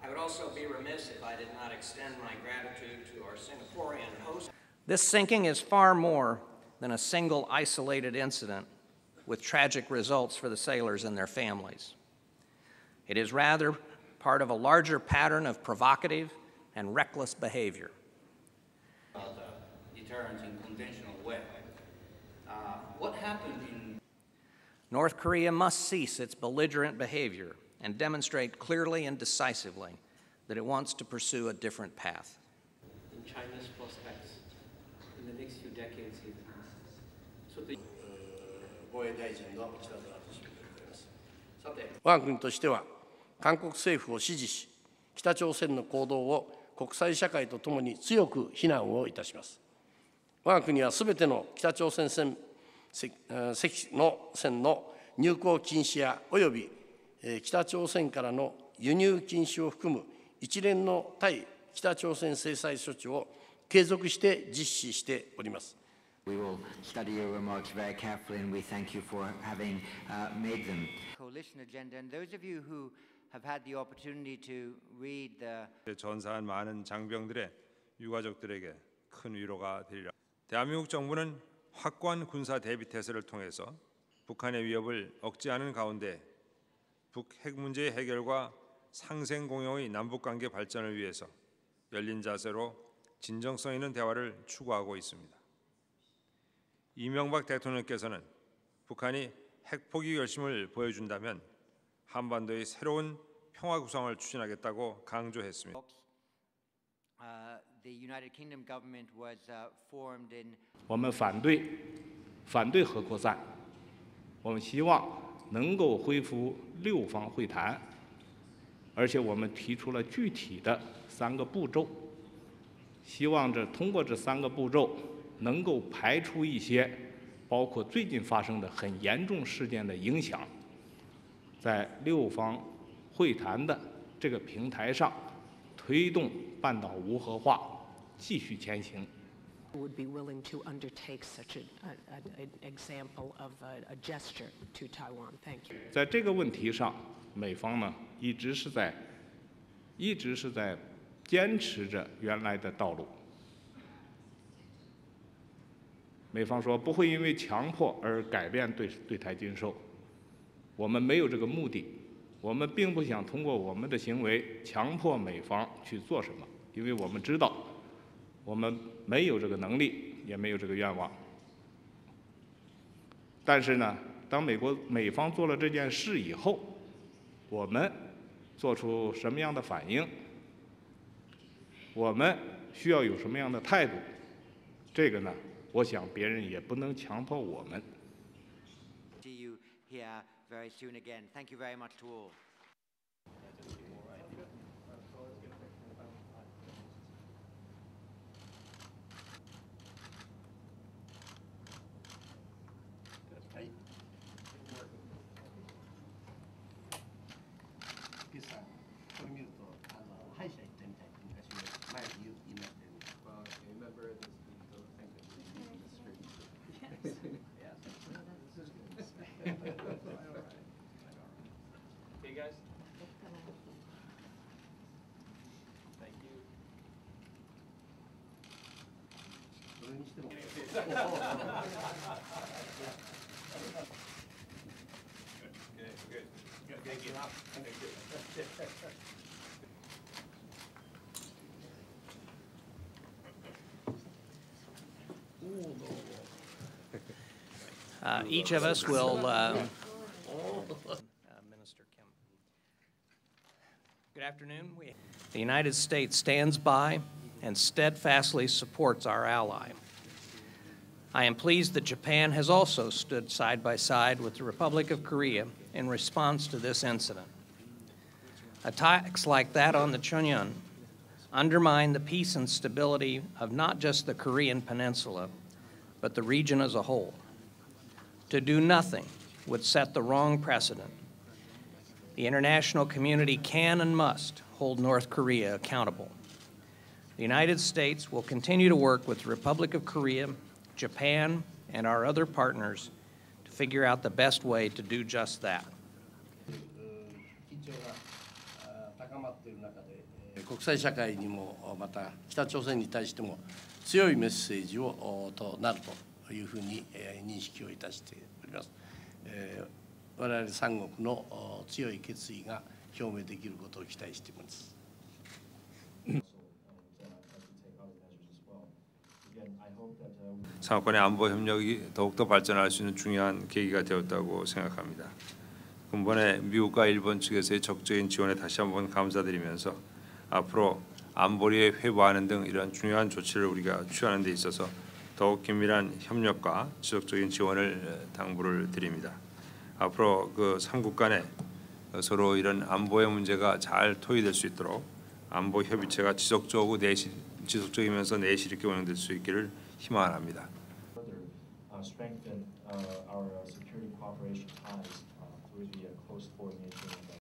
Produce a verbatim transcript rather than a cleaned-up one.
would also be remiss if I did not extend my gratitude to our Singaporean host. This sinking is far more than a single isolated incident with tragic results for the sailors and their families. It is rather part of a larger pattern of provocative and reckless behavior. Deterrence in conventional way. Uh, what happened in North Korea must cease its belligerent behavior and demonstrate clearly and decisively that it wants to pursue a different path. In China's prospects in the next few decades even. So the 防衛大臣の北澤敏でございます。さて、我が国としては韓国政府を支持し、北朝鮮の行動を国際社会とともに強く非難をいたします。我が国はすべての北朝鮮船の船の入港禁止やおよび北朝鮮からの輸入禁止を含む一連の対北朝鮮制裁措置を継続して実施しております。 We will study your remarks very carefully, and we thank you for having uh, made them. Coalition agenda, and those of you who have had the opportunity to read the 전사한 많은 장병들의 유가족들에게 큰 위로가 되리라. 대한민국 정부는 확고한 군사 대비 태세를 통해서 북한의 위협을 억제하는 가운데 북핵 문제의 해결과 상생 공영의 남북 관계 발전을 위해서 열린 자세로 진정성 있는 대화를 추구하고 있습니다. 이명박 대통령께서는 북한이 핵 포기 결심을 보여준다면 한반도의 새로운 평화 구상을 추진하겠다고 강조했습니다. Uh, the United Kingdom government was uh, formed in. 我们反对反对核扩散，我们希望能够恢复六方会谈，而且我们提出了具体的三个步骤，希望这通过这三个步骤能够排除一些包括最近发生的很严重事件的影响，在六方会谈的这个平台上推动半岛无核化继续前行。 Would be willing to undertake such a, a, an example of a, a gesture to Taiwan. Thank you. 在这个问题上，美方呢一直是在一直是在坚持着原来的道路。美方说不会因为强迫而改变对对台军售，我们没有这个目的，我们并不想通过我们的行为强迫美方去做什么，因为我们知道。 我们没有这个能力，也没有这个愿望。但是呢，当美国美方做了这件事以后，我们做出什么样的反应？我们需要有什么样的态度？这个呢，我想别人也不能强迫我们。 See you here very soon again. Thank you very much to all. Hey guys. Thank you. Good, good. Good. Thank you. Thank you. Uh, each of us will. Uh, Minister Kim. Good afternoon. We, the United States stands by and steadfastly supports our ally. I am pleased that Japan has also stood side by side with the Republic of Korea in response to this incident. Attacks like that on the Chonyeon undermine the peace and stability of not just the Korean peninsula, but the region as a whole. To do nothing would set the wrong precedent. The international community can and must hold North Korea accountable. The United States will continue to work with the Republic of Korea, Japan, and our other partners to figure out the best way to do just that. まっている中で、国際社会にもまた北朝鮮に対しても強いメッセージをとなるというふうに認識をいたしております。我々三国の強い決意が表明できることを期待しています。 상하권의 안보 협력이 더욱더 발전할 수 있는 중요한 계기가 되었다고 생각합니다. 이번에 미국과 일본 측에서의 적극적인 지원에 다시 한번 감사드리면서 앞으로 안보리에 회부하는 등 이런 중요한 조치를 우리가 취하는 데 있어서 더욱 긴밀한 협력과 지속적인 지원을 당부를 드립니다. 앞으로 그 삼국 간에 서로 이런 안보의 문제가 잘 토의될 수 있도록 안보 협의체가 지속적이고 내실, 지속적이면서 내실 있게 운영될 수 있기를 희망합니다.